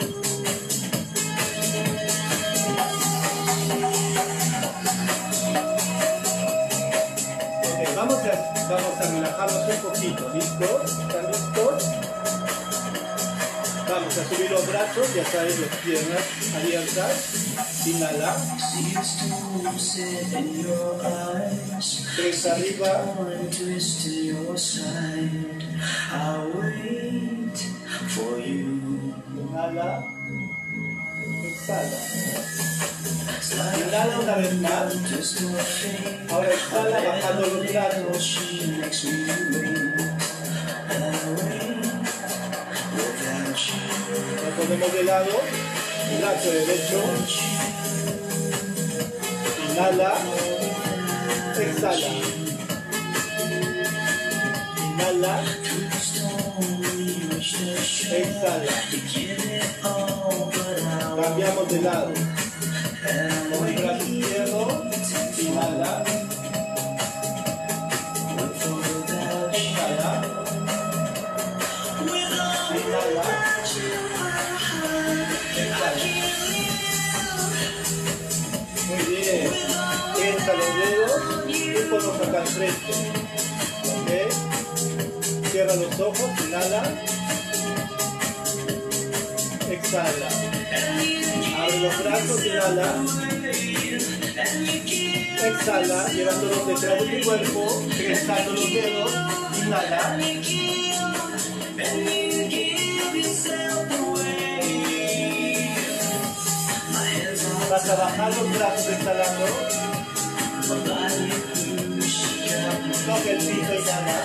Speaker 1: Ok, vamos a, vamos a relajarnos un poquito, ¿listo? ¿Están listos? Vamos a subir los brazos, ya sabes, las piernas abiertas. Inhala. Tres arriba. Inhala. Exhala. Inhala una vez más. Ahora exhala bajando los brazos. Nos ponemos de lado, brazo derecho, inhala, exhala, inhala, exhala, cambiamos de lado, con el brazo izquierdo, inhala, exhala, inhala. Muy bien, piensa los dedos y ponlos acá al frente. ¿Ok? Cierra los ojos, inhala. Exhala. Abre los brazos, inhala. Exhala, llevándolos detrás de tu cuerpo, cruzando los dedos, inhala. Vas a bajar los brazos exhalando. Toca el piso, inhala.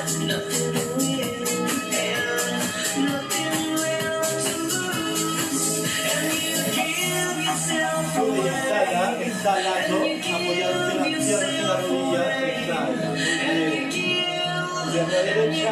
Speaker 1: Exhala, exhalando, apoyados en las piernas y las rodillas, exhala. Muy bien. Pierna derecha.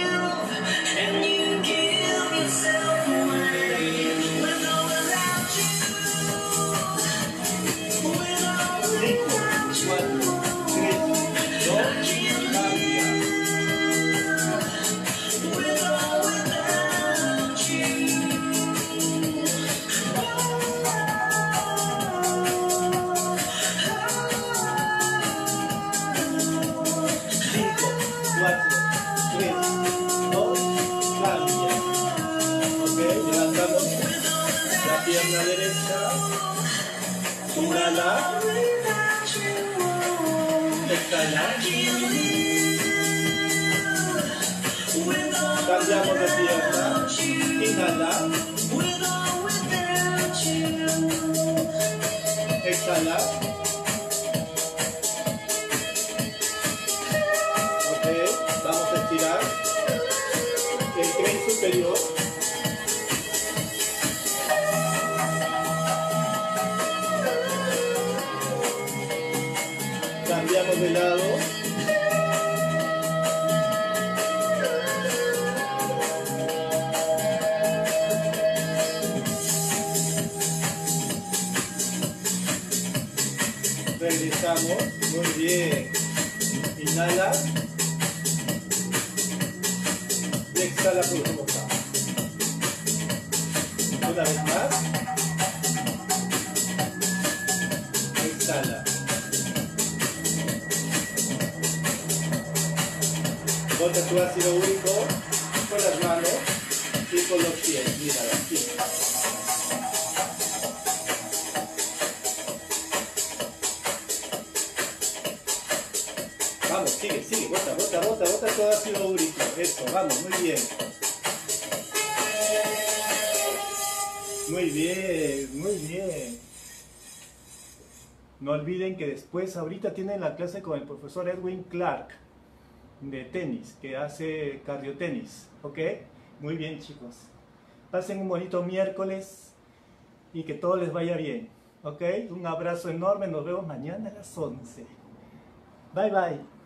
Speaker 1: Pierna derecha, inhala, exhala, cambiamos de pierna, inhala, exhala, ok, vamos a estirar el tren superior. Cambiamos de lado. Regresamos. Muy bien. Inhala. Y exhala por la boca. Una vez más. Exhala. Bota tu ácido úrico con las manos y con los pies. Mira, los pies. Vamos, sigue, sigue. Bota, bota, bota, bota tu ácido úrico. Eso, vamos, muy bien. Muy bien, muy bien. No olviden que después, ahorita tienen la clase con el profesor Edwin Clark de tenis, que hace cardiotenis, ¿ok? Muy bien, chicos. Pasen un bonito miércoles y que todo les vaya bien, ¿ok? Un abrazo enorme, nos vemos mañana a las once. Bye, bye.